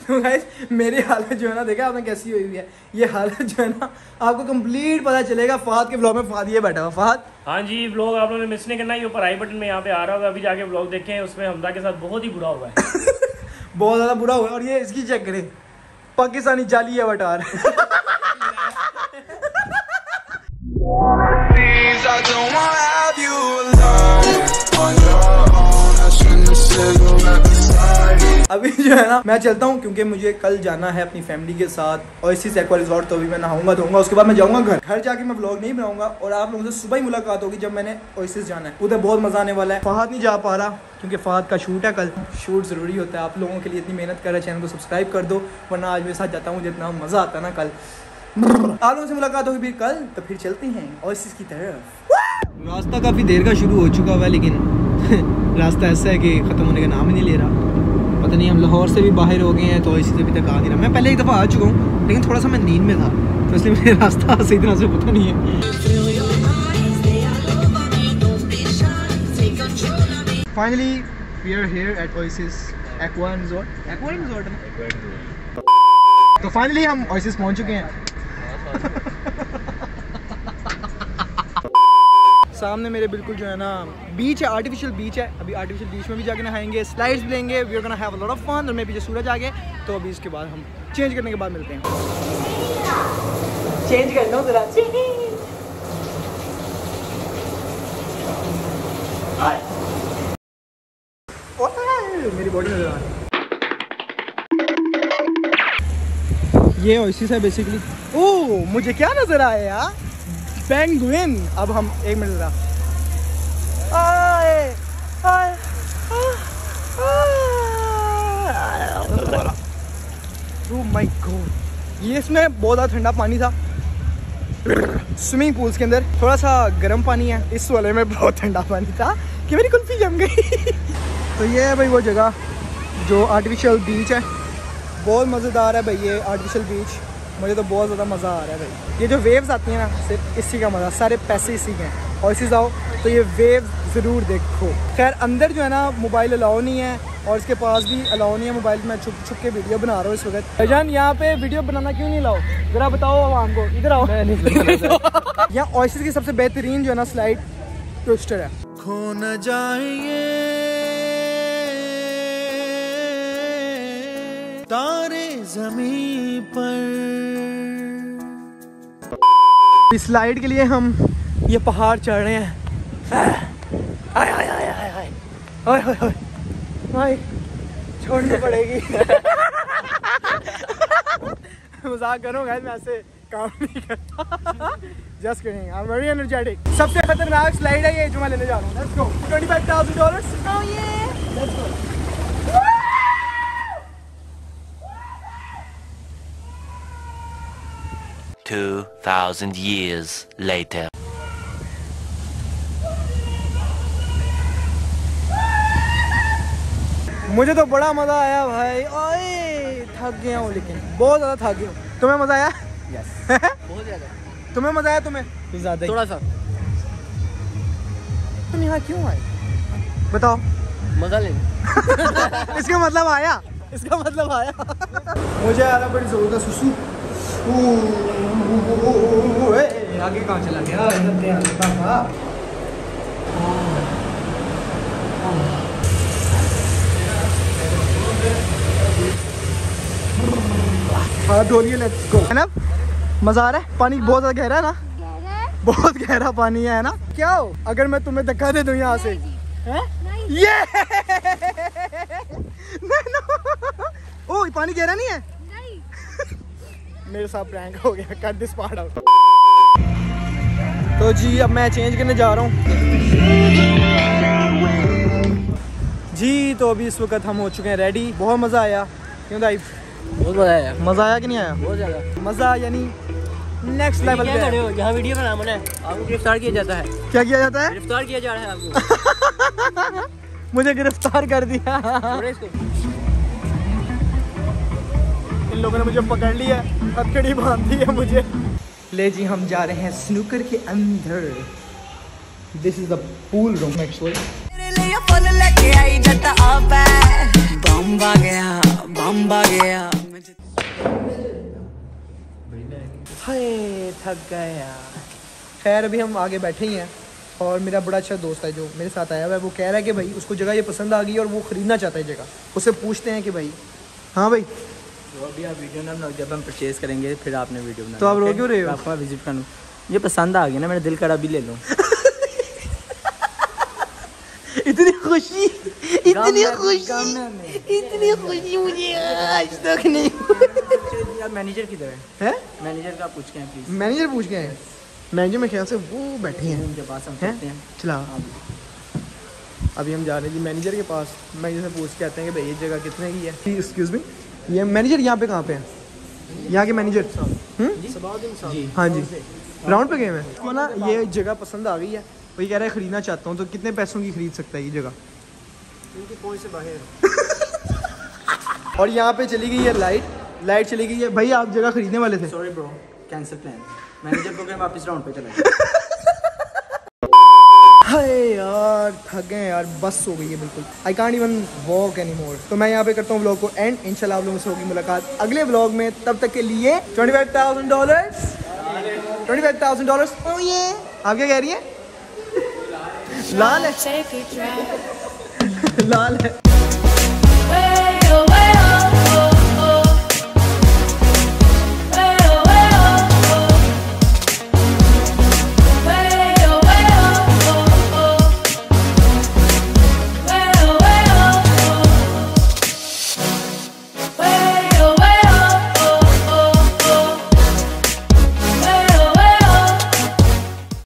तो गाइस मेरी हालत जो है ना, देखा आपने कैसी हुई है, ये हालत जो है ना आपको कंप्लीट पता चलेगा फहद के ब्लॉग में। फहद ये बैठा हुआ। फहद हाँ जी, ब्लॉग आप लोगों ने मिस नहीं करना, ये ऊपर आई बटन में यहाँ पे आ रहा होगा, अभी जाके ब्लॉग देखें, उसमें हमदा के साथ बहुत ही बुरा हुआ है। बहुत ज़्यादा बुरा हुआ है। और ये इसकी चेक करें, पाकिस्तानी जाली अवतार। अभी जो है ना मैं चलता हूँ, क्योंकि मुझे कल जाना है अपनी फैमिली के साथ ओएसिस एक्वा रिजॉर्ट। तो अभी मैं नहाऊंगा धोऊंगा, उसके बाद मैं जाऊंगा घर जाके मैं व्लॉग नहीं बनाऊंगा और आप लोगों से सुबह ही मुलाकात होगी जब मैंने ओएसिस जाना है। उधर बहुत मजा आने वाला है। फहद नहीं जा पा रहा क्योंकि फहद का शूट है कल। शूट जरूरी होता है, आप लोगों के लिए इतनी मेहनत कर रहे, चैनल को सब्सक्राइब कर दो, वरना आज मेरे साथ जाता हूँ जितना मजा आता है ना कल। आप लोगों से मुलाकात होगी फिर कल, तो फिर चलते हैं ओएसिस की तरफ। रास्ता काफी देर का शुरू हो चुका हुआ है, लेकिन रास्ता ऐसा है कि खत्म होने का नाम ही नहीं ले रहा। पता नहीं हम लाहौर से भी बाहर हो गए हैं तो इसी से अभी तक आ नहीं रहा। मैं पहले एक दफ़ा आ चुका हूँ, लेकिन थोड़ा सा मैं नींद में था, तो इसलिए मुझे रास्ता सही तरह से पता नहीं है। Finally we are here at Oasis Aqua Resort. Aqua resort है। तो फाइनली हम ओएसिस पहुँच चुके हैं। सामने मेरे बिल्कुल जो है ना बीच है, आर्टिफिशियल बीच है। अभी आर्टिफिशियल बीच में भी जाके नहाएंगे, स्लाइड्स भी लेंगे, we are gonna have a lot of fun. और मैं पीछे सूरज आ गए, तो अभी इसके बाद हम चेंज करने के बाद मिलते हैं। चेंज कर लो जरा। मेरी बॉडी नजर आ रही है। ये ओएसिस है बेसिकली। ओह मुझे क्या नजर आया यार, पेंगुइन। अब हम एक मिनट जरा। ओह माय गॉड, ये इसमें बहुत ज़्यादा ठंडा पानी था। स्विमिंग पूल्स के अंदर थोड़ा सा गर्म पानी है, इस वाले में बहुत ठंडा पानी था कि मेरी कुल्फी जम गई। तो ये है भाई वो जगह जो आर्टिफिशियल बीच है। बहुत मज़ेदार है भाई ये आर्टिफिशियल बीच, मुझे तो बहुत ज़्यादा मज़ा आ रहा है भाई। ये जो वेव्स आती हैं ना, सिर्फ इसी का मज़ा, सारे पैसे इसी के हैं। और इसी जाओ तो ये वेव ज़रूर देखो। खैर अंदर जो है ना मोबाइल अलाउ नहीं है, और इसके पास भी अलाउ नहीं है मोबाइल। मैं छुप छुप के वीडियो बना रहा हूँ इस वक्त। जान यहाँ पे वीडियो बनाना क्यों नहीं लाओ, ज़रा बताओ आवाम को। इधर आओ। यहाँ ओएसिस की सबसे बेहतरीन जो है ना स्लाइड ट्विस्टर है। खो न जाएंगे तारे ज़मीन पर। इस स्लाइड के लिए हम ये पहाड़ चढ़ रहे हैं। आय आय आय आय आय आय आय आय छोड़नी पड़ेगी। मजाक करो गाइस, मैं ऐसे काम नहीं करता। Just kidding, I am very energetic. सबसे खतरनाक स्लाइड है ये जो मैं लेने जा रहा हूँ। Let's go. $25,000। ओह ये लेट्स गो। 2,000 years later. मुझे तो बड़ा मजा आया भाई। ओए थक गया हूँ, लेकिन बहुत ज्यादा थक गया हूँ। तुम्हें मजा आया? यस बहुत ज्यादा। तुम्हें मजा आया? तुम्हें कुछ ज्यादा थोड़ा सा। तुम यहाँ क्यों आए बताओ? मजा लेने। इसका मतलब आया, इसका मतलब आया। मुझे आ रहा बड़ी जोर का सुसु। आगे कहाँ चला गया? हाँ धोलिए, लेट्स गो। है ना मजा आ रहा है? पानी बहुत ज्यादा गहरा है ना? बहुत गहरा पानी है ना? क्या हो अगर मैं तुम्हें धक्का दे दूं यहाँ से? हैं? ये ओ पानी गहरा नहीं है? मेरे साथ प्रैंक हो गया। Cut this part out. तो जी अब मैं चेंज करने जा रहा हूँ जी। तो अभी इस वक्त हम हो चुके हैं रेडी। बहुत मज़ा आया। क्यों दाइफ? बहुत मज़ा आया। मज़ा आया कि नहीं आया? बहुत ज़्यादा मज़ा, यानी नेक्स्ट लेवल पे। यहाँ वीडियो बनाना है, आपको गिरफ्तार किया जाता है। क्या किया जाता है? गिरफ्तार किया जा रहा है आपको। मुझे गिरफ्तार कर दिया। इन लोगों ने मुझे पकड़ लिया, हथकड़ी बांध दी है मुझे। ले जी हम जा रहे हैं स्नूकर के अंदर। This is the pool room actually. Bomb आ गया, बम आ गया। हाय थक गए यार। खैर अभी हम आगे बैठे ही हैं और मेरा बड़ा अच्छा दोस्त है जो मेरे साथ आया हुआ है, वो कह रहा है कि भाई उसको जगह ये पसंद आ गई और वो ख़रीदना चाहता है जगह। उससे पूछते हैं कि भाई हाँ भाई तो अभी आप वीडियो ना, जब हम परचेज़ करेंगे फिर आपने वीडियो बनाना। तो आप रो क्यों रहे हो? आपको विजिट कर लूँ, ये पसंद आ गया ना, मेरा दिल करा भी ले लूँ। इतनी खुशी मुझे आज तक नहीं। मैनेजर किधर है? मैनेजर का पूछ के हैं प्लीज़। मैनेजर पूछ के हैं? मैनेजर मेरे ख्याल से वो बैठे हैं उनके पास हम चलते हैं। चला अभी हम जा रहे हैं जी मैनेजर के पास। मैनेजर से पूछ के आते हैं कि भाई ये जगह कितने की है। एक्सक्यूज़ मी, ये मैनेजर यहाँ पे कहाँ पे हैं? यहाँ के मैनेजर? जी हाँ जी, ग्राउंड पे गए हैं। तो ना ये जगह पसंद आ गई है, वही कह रहा है ख़रीदना चाहता हूँ। तो कितने पैसों की खरीद सकता है ये जगह? उनकी पहुँच से बाहर। और यहाँ पे चली गई है लाइट चली गई है। भाई आप जगह खरीदने वाले थे? Sorry bro, cancel plan. Manager को मैं वापस राउंड पे चला गया। हाय यार थक गए यार, बस हो गई है बिल्कुल। I can't even walk any more. तो मैं यहाँ पे करता हूँ व्लॉग को एंड। इंशाल्लाह आप लोगों से होगी मुलाकात अगले व्लॉग में। तब तक के लिए $25,000 $25,000। ओ ये आप क्या कह रही हैं? लाल है लाल है।